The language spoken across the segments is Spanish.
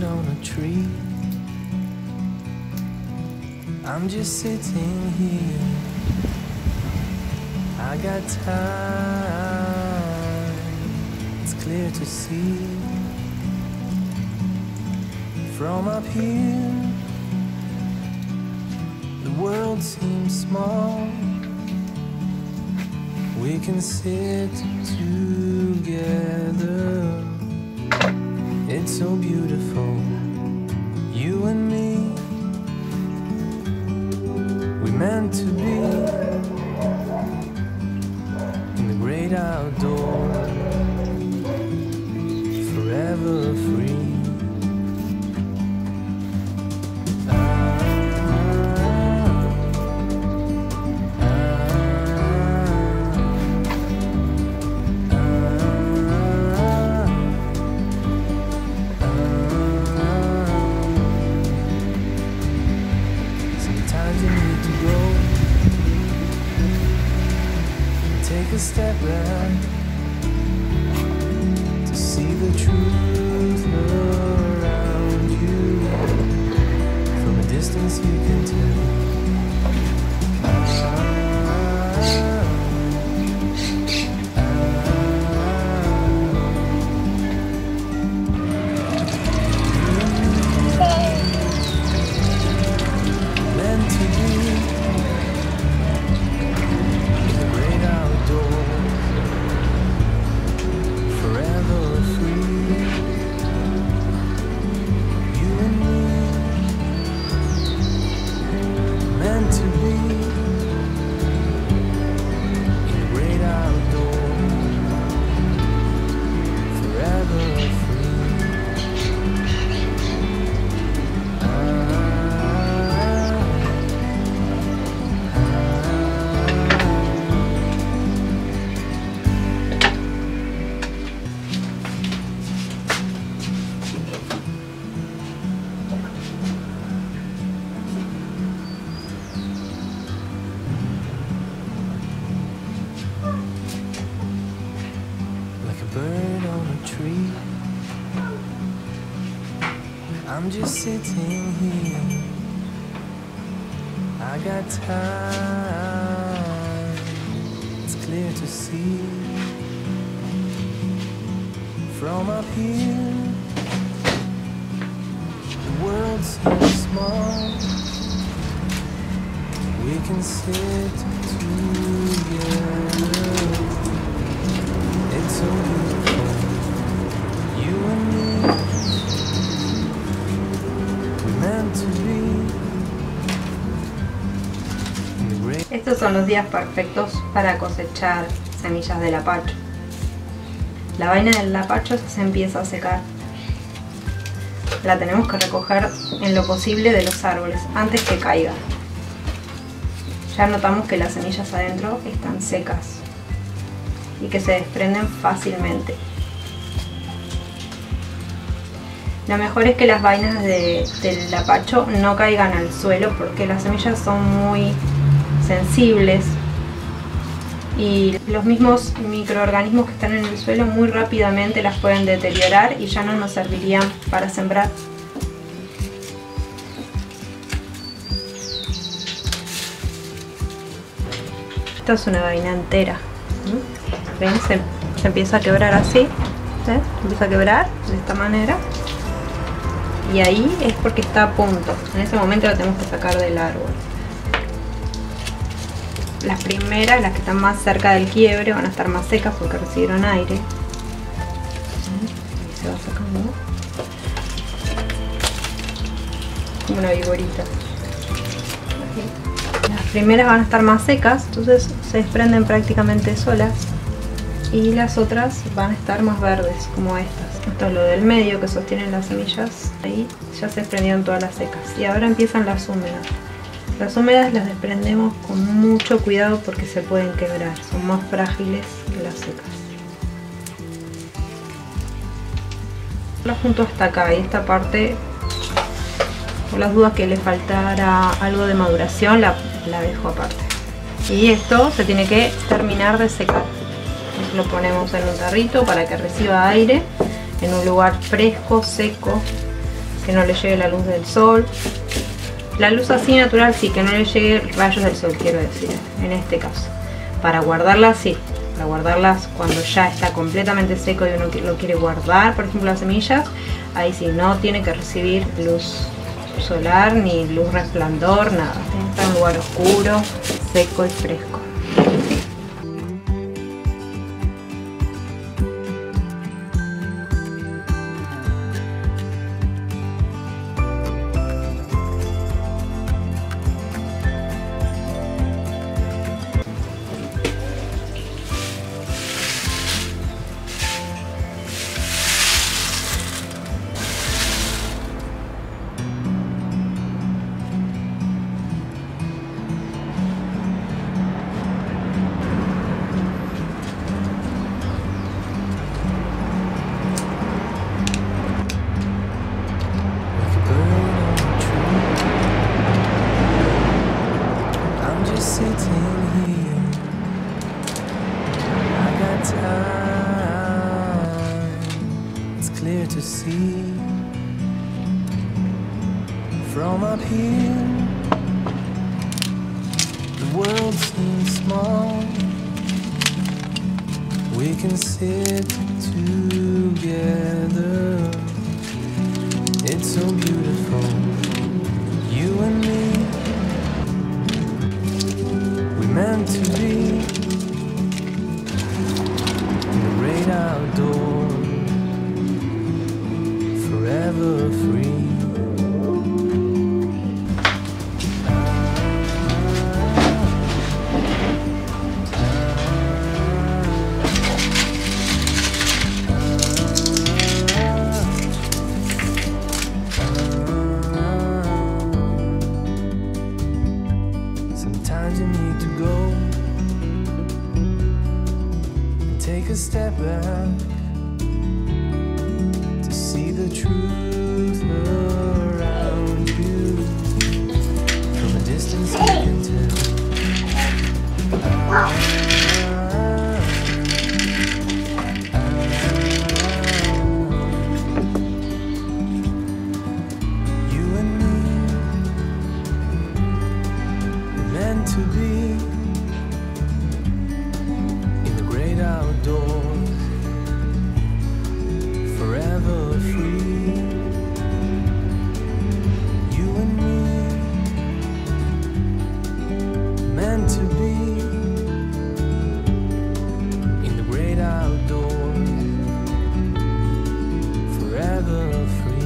bird on a tree. I'm just sitting here. I got time. It's clear to see. From up here, the world seems small. We can sit together. It's so beautiful, you and me. We're meant to be in the great outdoors, forever free. Take a step back to see the truth around you. From a distance you can tell. Meant to be. Bird on a tree. I'm just sitting here. I got time. It's clear to see. From up here, the world seems small. We can sit together. It's so beautiful, you and me. We're meant to be in the great. Estos son los días perfectos para cosechar semillas de lapacho. La vaina del lapacho se empieza a secar. La tenemos que recoger en lo posible de los árboles antes que caiga. Ya notamos que las semillas adentro están secas y que se desprenden fácilmente. Lo mejor es que las vainas del lapacho no caigan al suelo porque las semillas son muy sensibles y los mismos microorganismos que están en el suelo muy rápidamente las pueden deteriorar y ya no nos servirían para sembrar. Esta es una vaina entera. ¿Ven? Se empieza a quebrar así. Se empieza a quebrar de esta manera. Y ahí es porque está a punto. En ese momento la tenemos que sacar del árbol. Las primeras, las que están más cerca del quiebre, van a estar más secas porque recibieron aire. Ahí se va sacando. Como una vigorita. Las primeras van a estar más secas, entonces se desprenden prácticamente solas. Y las otras van a estar más verdes, como estas. Esto es lo del medio que sostienen las semillas. Ahí ya se desprendieron todas las secas. Y ahora empiezan las húmedas. Las húmedas las desprendemos con mucho cuidado porque se pueden quebrar. Son más frágiles que las secas. Lo junto hasta acá y esta parte, por las dudas que le faltara algo de maduración, la dejo aparte. Y esto se tiene que terminar de secar. Lo ponemos en un tarrito para que reciba aire en un lugar fresco, seco, que no le llegue la luz del sol. La luz así natural sí, que no le llegue rayos del sol, quiero decir, en este caso. Para guardarlas sí, para guardarlas cuando ya está completamente seco y uno lo quiere guardar, por ejemplo las semillas, ahí sí, no tiene que recibir luz solar ni luz resplandor, nada. Tiene que estar en un lugar oscuro, seco y fresco. Clear to see from up here. The world seems small. We can sit together. It's so beautiful, you and me. We meant to be in the great outdoors. Forever free. Sometimes you need to go and take a step back. See the truth around you. From a distance you can tell. You and me were meant to be in the great outdoors. Forever free, you and me, meant to be in the great outdoors, forever free.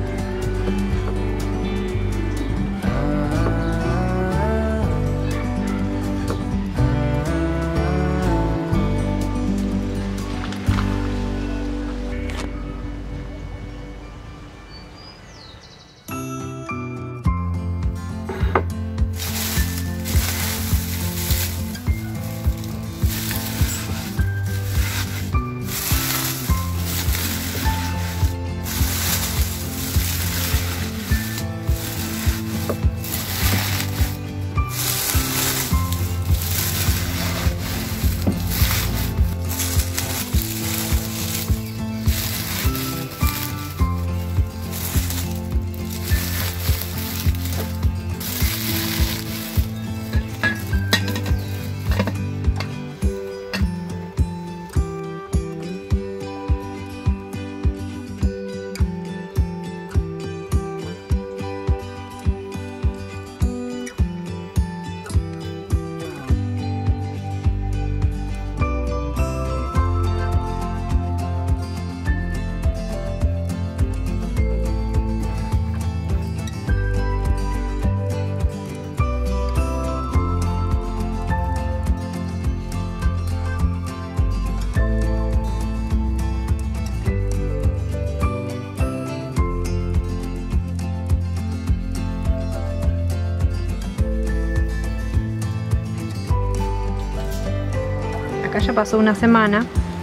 Acá ya pasó una semana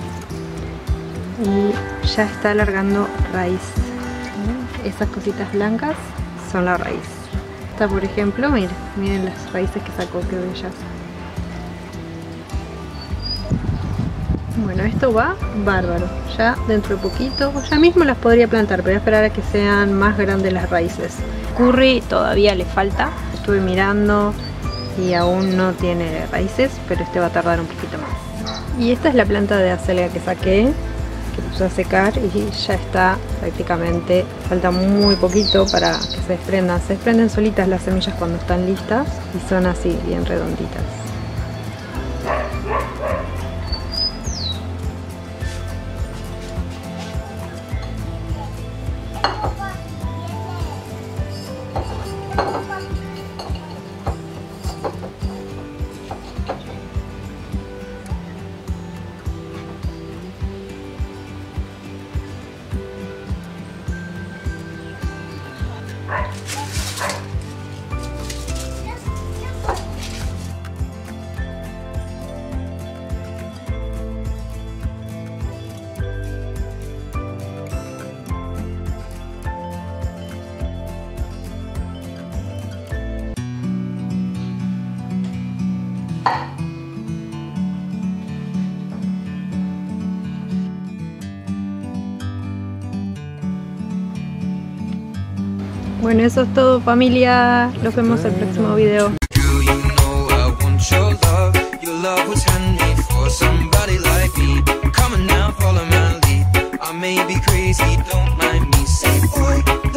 y ya está alargando raíz. Esas cositas blancas son la raíz. Esta, por ejemplo, miren las raíces que sacó, qué bellas. Bueno, esto va bárbaro. Ya dentro de poquito, ya mismo las podría plantar, pero voy a esperar a que sean más grandes las raíces. Curry todavía le falta. Estuve mirando y aún no tiene raíces, pero este va a tardar un poquito más. Y esta es la planta de acelga que saqué, que puse a secar y ya está prácticamente. Falta muy poquito para que se desprendan. Se desprenden solitas las semillas cuando están listas y son así, bien redonditas. Bueno, eso es todo, familia. Nos vemos en el próximo video. Love was handmade for somebody like me. Come on now, follow my lead. I may be crazy, don't mind me. Say, boy,